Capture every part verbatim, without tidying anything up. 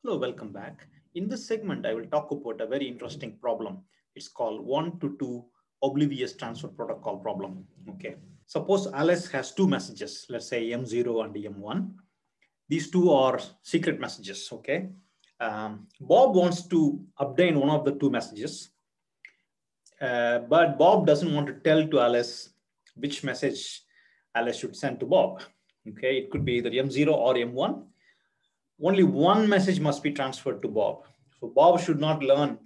Hello, welcome back. In this segment, I will talk about a very interesting problem. It's called one to two oblivious transfer protocol problem. Okay. Suppose Alice has two messages, let's say M zero and M one. These two are secret messages. Okay. Um, Bob wants to obtain one of the two messages, uh, but Bob doesn't want to tell to Alice which message Alice should send to Bob. Okay. It could be either M zero or M one. Only one message must be transferred to Bob. So Bob should not learn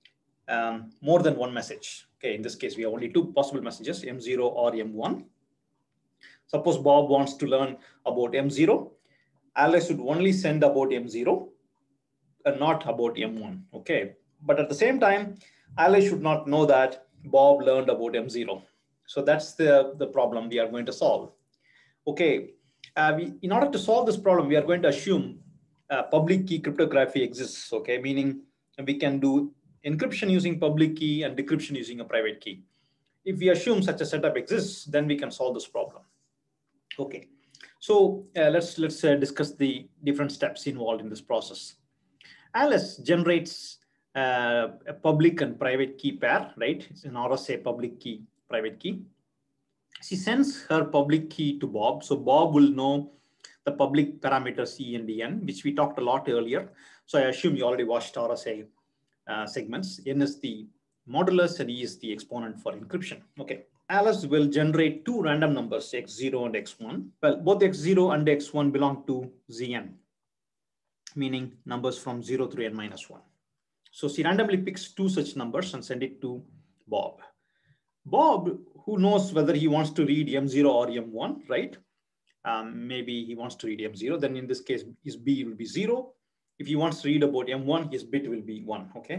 um, more than one message. Okay, in this case, we have only two possible messages, M zero or M one. Suppose Bob wants to learn about M zero. Alice should only send about M zero and not about M one. Okay, but at the same time, Alice should not know that Bob learned about M zero. So that's the, the problem we are going to solve. Okay, uh, we, in order to solve this problem, we are going to assume Uh, public key cryptography exists, okay, meaning we can do encryption using public key and decryption using a private key. If we assume such a setup exists, then we can solve this problem. Okay, so uh, let's let's uh, discuss the different steps involved in this process. Alice generates uh, a public and private key pair, right? It's an R S A public key, private key. She sends her public key to Bob, so Bob will know the public parameters E and N, which we talked a lot earlier. So I assume you already watched R S A uh, segments. N is the modulus and E is the exponent for encryption. Okay. Alice will generate two random numbers, x zero and x one. Well, both x zero and x one belong to Z N, meaning numbers from zero through n minus one. So she randomly picks two such numbers and send it to Bob. Bob, who knows whether he wants to read M zero or M one, right? Um, maybe he wants to read M zero, then in this case, his B will be zero. If he wants to read about M one, his bit will be one, okay?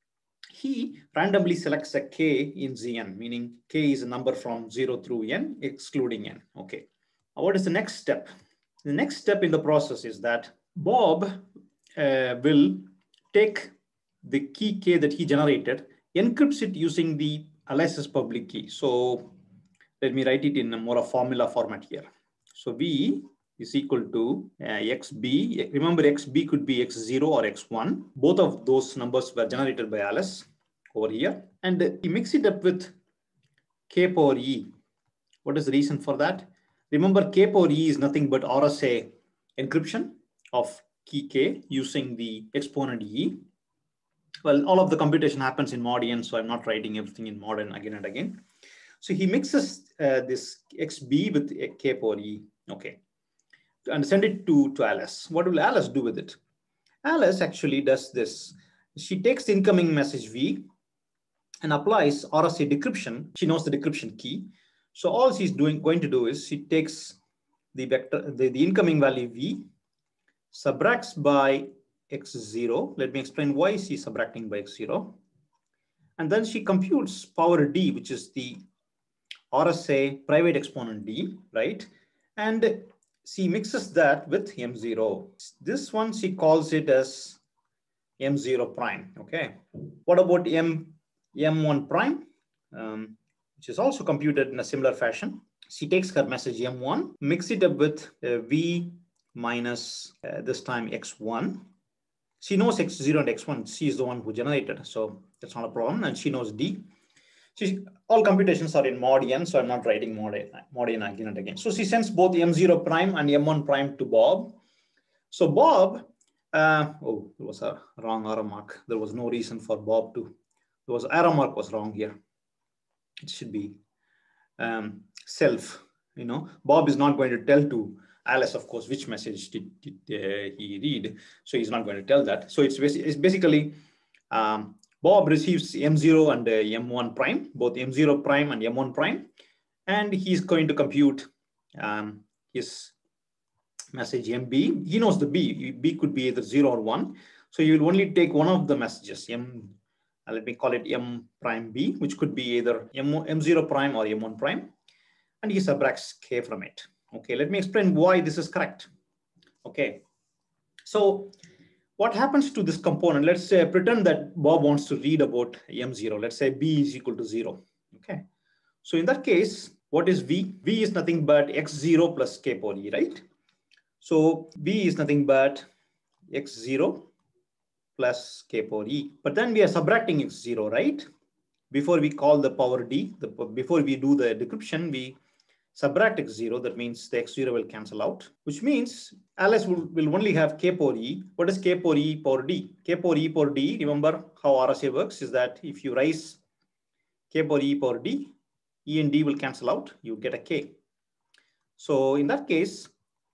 He randomly selects a K in Z N, meaning K is a number from zero through N, excluding N, okay? Now, what is the next step? The next step in the process is that Bob uh, will take the key K that he generated, encrypts it using the Alice's public key. So let me write it in a more a formula format here. So V is equal to uh, X B. Remember, X B could be X zero or X one. Both of those numbers were generated by Alice over here. And he mixed it up with K power E. What is the reason for that? Remember, K power E is nothing but R S A encryption of key K using the exponent E. Well, all of the computation happens in mod N, so I'm not writing everything in mod N again and again. So he mixes uh, this X B with K power E, okay, and send it to, to Alice. What will Alice do with it? Alice actually does this. She takes the incoming message V and applies R S A decryption. She knows the decryption key. So all she's doing, going to do is she takes the vector, the, the incoming value V, subtracts by X zero. Let me explain why she's subtracting by X zero. And then she computes power D, which is the R S A private exponent D, right? And she mixes that with M zero. This one, she calls it as M zero prime, okay? What about M, M one prime, um, which is also computed in a similar fashion? She takes her message M one, mix it up with uh, V minus uh, this time X one. She knows X zero and X one. She is the one who generated, so that's not a problem. And she knows D. She, all computations are in mod N, so I'm not writing mod N, mod N again and again. So she sends both M zero prime and M one prime to Bob. So Bob, uh, oh, there was a wrong arrow mark. There was no reason for Bob to, there was arrow mark was wrong here. It should be um, self, you know. Bob is not going to tell to Alice, of course, which message did, did uh, he read. So he's not going to tell that. So it's, it's basically, um, Bob receives M zero and uh, M one prime, both M zero prime and M one prime, and he's going to compute um, his message M B. He knows the B. B could be either zero or one. So you will only take one of the messages, M, uh, let me call it M prime B, which could be either M, M zero prime or M one prime, and he subtracts K from it. Okay, let me explain why this is correct. Okay, so what happens to this component? Let's say pretend that Bob wants to read about M zero. Let's say B is equal to zero. Okay. So in that case, what is V? V is nothing but X zero plus K power E, right? So V is nothing but X zero plus k power e. But then we are subtracting x zero, right? Before we call the power d, the, before we do the decryption, we subtract x zero. That means the x zero will cancel out, which means Alice will, will only have k power e. What is k power e power d? K power e power d, remember how R S A works is that if you raise k power e power d, e and d will cancel out, you get a k. So in that case,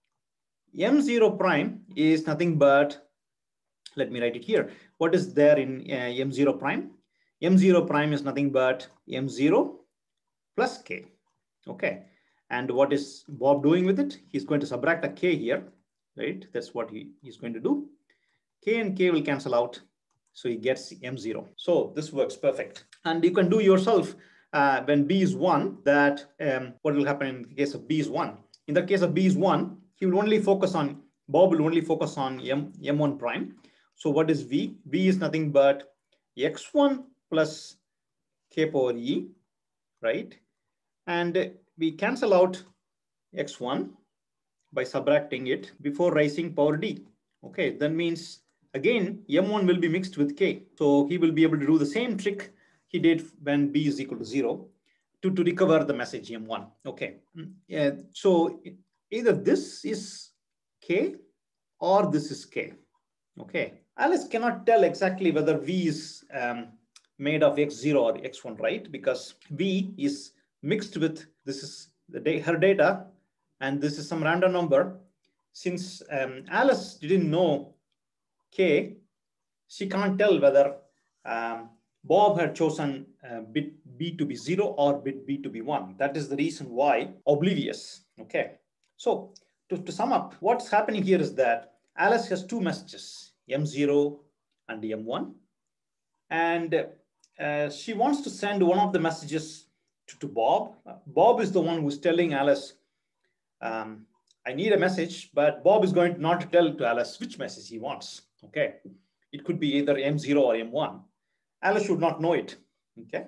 m zero prime is nothing but, let me write it here. What is there in uh, m zero prime? m zero prime is nothing but m zero plus k. Okay. And what is Bob doing with it? He's going to subtract a k here, right? That's what he, he's going to do. K and k will cancel out. So he gets m zero. So this works perfect. And you can do yourself uh, when b is one, that um, what will happen in the case of b is one. In the case of b is one, he will only focus on, Bob will only focus on m, m one prime. So what is v? V is nothing but x one plus k power e, right? And we cancel out x one by subtracting it before raising power d. Okay, that means again m one will be mixed with k. So he will be able to do the same trick he did when b is equal to zero to, to recover the message m one. Okay, yeah, so either this is k or this is k. Okay, Alice cannot tell exactly whether v is um, made of x zero or x one, right? Because v is mixed with, this is the day, her data, and this is some random number. Since um, Alice didn't know k, she can't tell whether um, Bob had chosen uh, bit b to be zero or bit b to be one. That is the reason why oblivious. Okay, so to, to sum up, what's happening here is that Alice has two messages, m zero and m one, and uh, she wants to send one of the messages to, to Bob. Bob is the one who's telling Alice, um, I need a message, but Bob is going not to tell to Alice which message he wants. Okay, it could be either m zero or m one. Alice should not know it. Okay,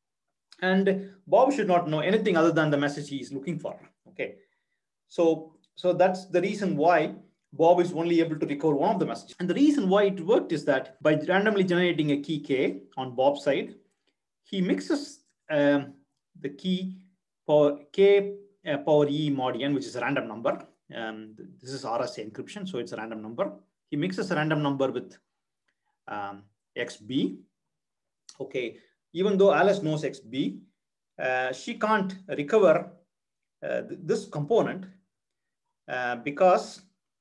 and Bob should not know anything other than the message he is looking for. Okay, so so that's the reason why Bob is only able to recover one of the messages. And the reason why it worked is that by randomly generating a key k on Bob's side, he mixes um, the key power k uh, power e mod n, which is a random number. Um, this is R S A encryption, so it's a random number. He mixes a random number with um, xb. Okay, even though Alice knows xb, uh, she can't recover uh, th this component uh, because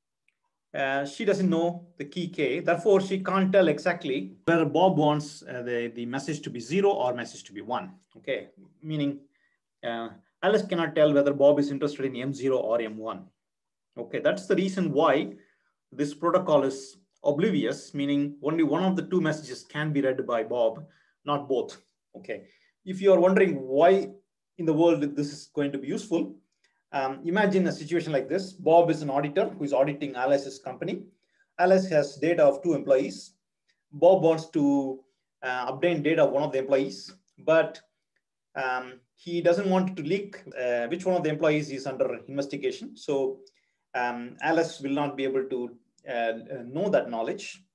uh, she doesn't know the key k. Therefore, she can't tell exactly whether Bob wants uh, the, the message to be zero or message to be one. Okay, meaning uh, Alice cannot tell whether Bob is interested in m zero or m one. Okay, that's the reason why this protocol is oblivious, meaning only one of the two messages can be read by Bob, not both. Okay, if you are wondering why in the world this is going to be useful, um, imagine a situation like this. Bob is an auditor who is auditing Alice's company. Alice has data of two employees. Bob wants to uh, obtain data of one of the employees, but um, he doesn't want to leak uh, which one of the employees is under investigation. So um, Alice will not be able to uh, know that knowledge,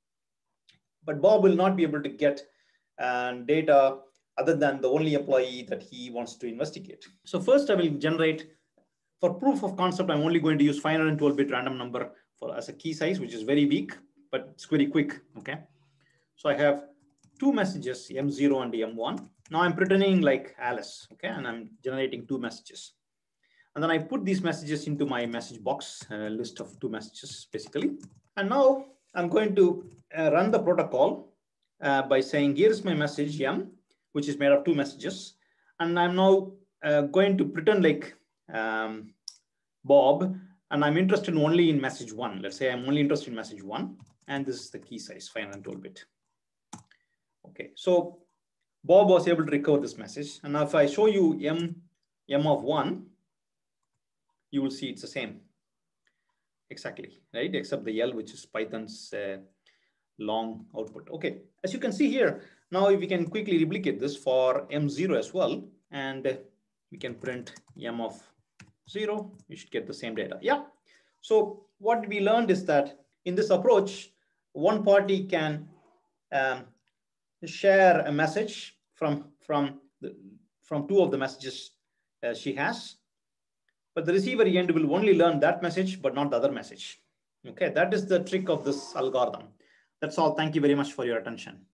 but Bob will not be able to get uh, data other than the only employee that he wants to investigate. So first I will generate, for proof of concept, I'm only going to use five hundred twelve bit random number for as a key size, which is very weak, but it's very quick. Okay, so I have two messages, m zero and m one. Now I'm pretending like Alice, okay, and I'm generating two messages. And then I put these messages into my message box, a list of two messages basically. And now I'm going to uh, run the protocol uh, by saying, here's my message m, which is made of two messages. And I'm now uh, going to pretend like um, Bob, and I'm interested only in message one. Let's say I'm only interested in message one, and this is the key size, five hundred twelve bit. Okay, so Bob was able to recover this message. And now if I show you m, m of one, you will see it's the same. Exactly, right? Except the L, which is Python's uh, long output. Okay, as you can see here, now we can quickly replicate this for m zero as well. And uh, we can print m of zero, you should get the same data. Yeah, so what we learned is that in this approach, one party can um, share a message from, from, the, from two of the messages uh, she has. But the receiver end will only learn that message, but not the other message. Okay, that is the trick of this algorithm. That's all. Thank you very much for your attention.